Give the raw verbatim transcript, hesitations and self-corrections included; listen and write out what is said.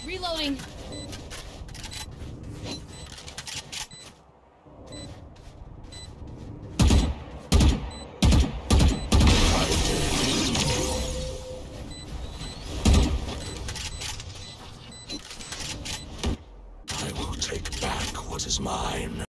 Reloading. I will take back what is mine.